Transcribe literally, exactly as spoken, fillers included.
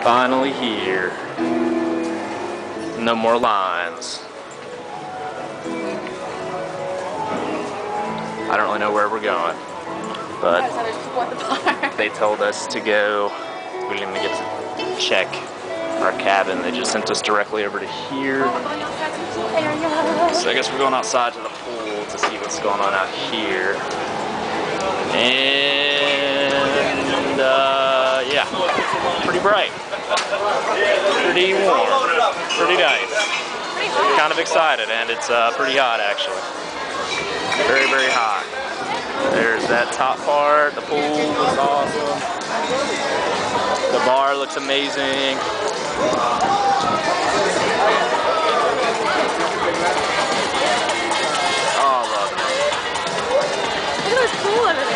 Finally here. No more lines. I don't really know where we're going, but they told us to go. We didn't even get to check our cabin. They just sent us directly over to here. So I guess we're going outside to the pool to see what's going on out here. And uh, yeah, pretty bright, pretty warm, pretty nice. Kind of excited, and it's uh, pretty hot actually. Very, very hot. There's that top part. The pool looks awesome. The bar looks amazing. Oh, I love it. Look at this pool over there.